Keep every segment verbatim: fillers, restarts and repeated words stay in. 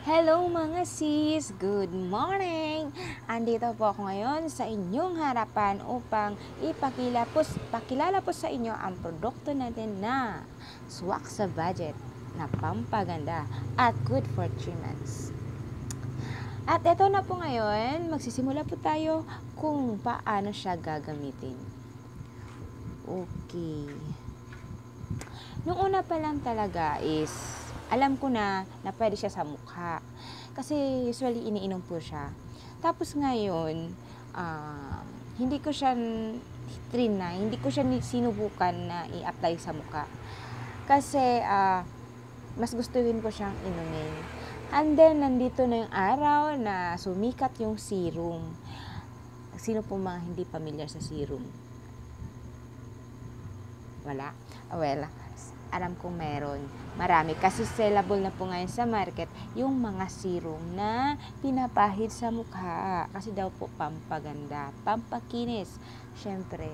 Hello mga sis! Good morning! Andito po ako ngayon sa inyong harapan upang ipakilala po, pakilala po sa inyo ang produkto natin na swak sa budget na pampaganda at good for three months. At eto na po ngayon, magsisimula po tayo kung paano siya gagamitin. Okay. Nung una pa lang talaga is alam ko na na pwede siya sa mukha. Kasi usually iniinom po siya. Tapos ngayon, uh, hindi ko siya trinay, hindi ko siya sinubukan na i-apply sa mukha. Kasi uh, mas gustuhin ko siyang inumin. And then, nandito na yung araw na sumikat yung serum. Sino po mga hindi familiar sa serum? Wala? Well, alam kong meron. Marami. Kasi sellable na po ngayon sa market yung mga serum na pinapahid sa mukha. Kasi daw po pampaganda, pampakinis. Siyempre,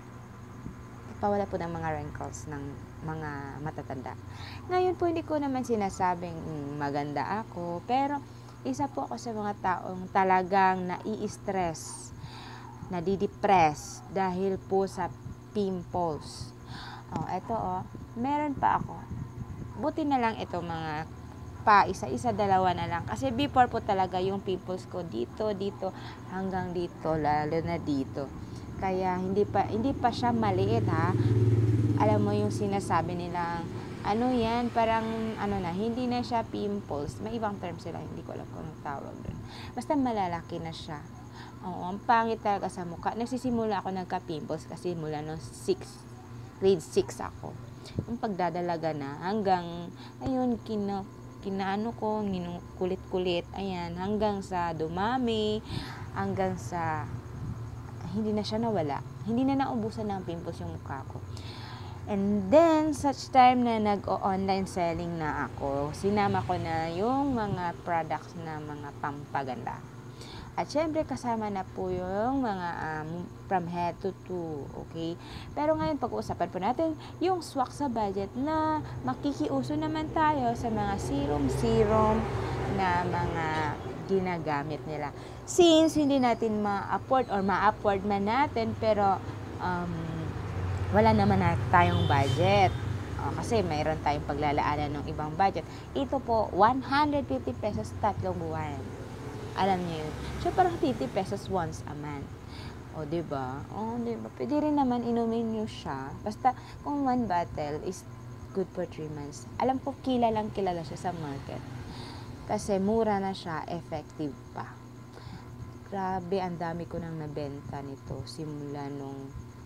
pawala po ng mga wrinkles ng mga matatanda. Ngayon po, hindi ko naman sinasabing mm, maganda ako. Pero, isa po ako sa mga taong talagang nai-stress, nadidepress dahil po sa pimples. Oh, eto oh, meron pa ako. Buti na lang ito mga pa isa-isa, dalawa na lang. Kasi before po talaga yung pimples ko dito, dito, hanggang dito, lalo na dito. Kaya hindi pa hindi pa siya maliit ha. Alam mo yung sinasabi nila, ano yan, parang ano na, hindi na siya pimples. May ibang term sila, hindi ko alam kung anong tawag doon. Basta malalaki na siya. Oo, ang pangit talaga sa mukha. Nagsisimula ako nagka-pimples kasi mula no six, grade six ako. Yung pagdadalaga na hanggang ayun kina kinaano ko kulit-kulit, ayan, hanggang sa dumami, hanggang sa hindi na siya nawala, hindi na naubusan ng pimples yung mukha ko. And then such time na nag-online selling na ako, sinama ko na yung mga products na mga pampaganda. At syempre, kasama na po yung mga um, from head to toe, okay? Pero ngayon, pag-uusapan po natin yung swak sa budget na makikiuso naman tayo sa mga serum-serum na mga ginagamit nila. Since hindi natin ma-afford or ma-afford man natin, pero um, wala naman na tayong budget. O, kasi mayroon tayong paglalaanan ng ibang budget. Ito po, one hundred fifty pesos tatlong buwan. Alam niyo yun. So, parang fifty pesos once a month. O, diba? O, diba? Pwede rin naman inumin niyo siya. Basta, kung one bottle is good for three months. Alam ko, kilalang kilala siya sa market. Kasi mura na siya, effective pa. Grabe, ang dami ko nang nabenta nito simula nung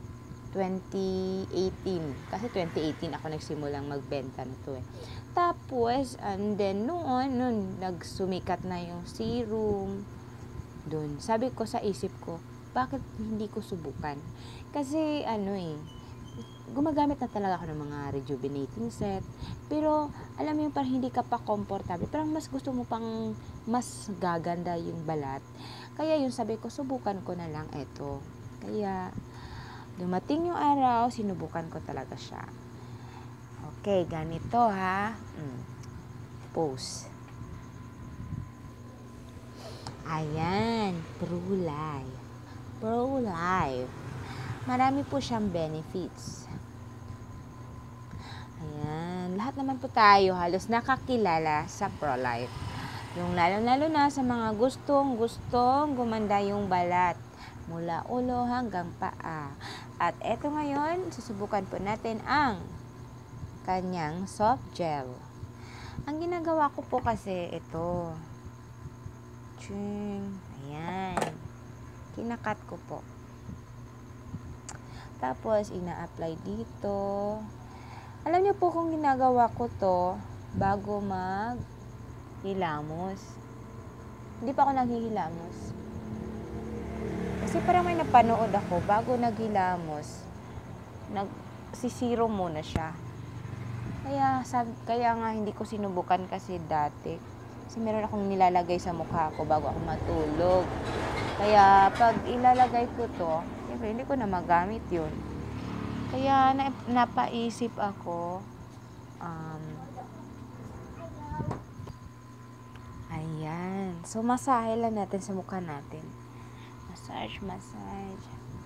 twenty eighteen. Kasi twenty eighteen ako nagsimulang magbenta nito eh. Tapos, and then, noon, noon, nagsumikat na yung serum. Doon, sabi ko sa isip ko, bakit hindi ko subukan? Kasi, ano eh, gumagamit na talaga ako ng mga rejuvenating set. Pero, alam mo yung parang hindi ka pa comfortable. Parang mas gusto mo pang mas gaganda yung balat. Kaya yung sabi ko, subukan ko na lang ito. Kaya, dumating yung araw, sinubukan ko talaga siya. Okay, ganito ha. Mm. Pose. Ayan, Pro-Life. Pro-Life. Marami po siyang benefits. Ayan, lahat naman po tayo halos nakakilala sa Pro-Life. Yung lalo-lalo na sa mga gustong-gustong gumanda yung balat mula ulo hanggang paa. At eto ngayon, susubukan po natin ang kanyang soft gel. Ang ginagawa ko po kasi ito. Ching. Ayan. Kinakat ko po. Tapos, ina-apply dito. Alam niyo po kung ginagawa ko to bago mag-hilamos. Hindi pa ako naghihilamos. Kasi parang may napanood ako bago naghilamos. Nagsisiro muna siya. Kaya, sab- kaya nga hindi ko sinubukan kasi dati. Kasi meron akong nilalagay sa mukha ko bago ako matulog. Kaya pag ilalagay ko to, siyempre hindi ko na magamit yun. Kaya na- napaisip ako, um, So, masahe lang natin sa mukha natin. Massage, massage.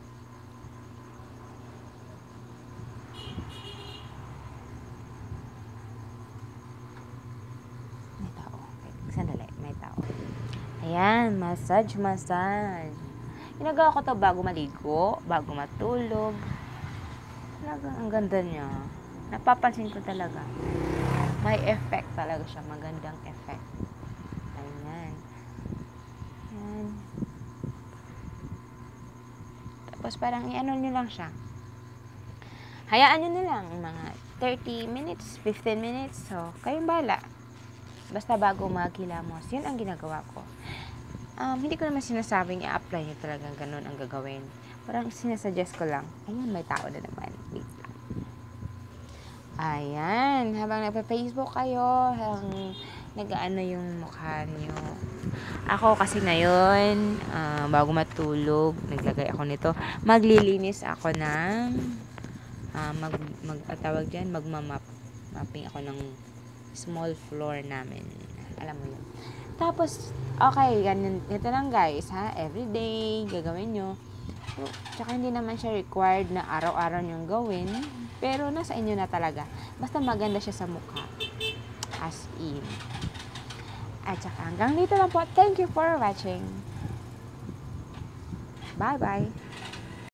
May tao. Sandali, may tao. Ayan, massage, massage. Ginagawa ko to bago maligo, bago matulog. Talaga, ang ganda niya. Napapansin ko talaga. May effect talaga siya. Magandang effect. Ayan. Ayan. Tapos parang i-ano nyo lang siya. Hayaan nyo na lang. Mga thirty minutes, fifteen minutes. So, kayong bala. Basta bago maghilamos. Yun ang ginagawa ko. Um, hindi ko naman sinasabing i-apply nyo talagang ganun ang gagawin. Parang sinasuggest ko lang. Ayan, may tao na naman. Wait lang. Ayan. Habang nagpa-Facebook kayo, habang nag-ano yung mukha nyo. Ako kasi ngayon, uh, bago matulog, naglagay ako nito. Maglilinis ako ng, uh, mag, mag, tawag dyan, magmamap. Mapping ako ng small floor namin. Alam mo yun. Tapos, okay, ganun, ito lang guys, ha, everyday, gagawin nyo. So, tsaka hindi naman siya required na araw-araw nyong gawin, pero nasa inyo na talaga. Basta maganda siya sa mukha. As in. At saka hanggang dito lang po. Thank you for watching. Bye-bye.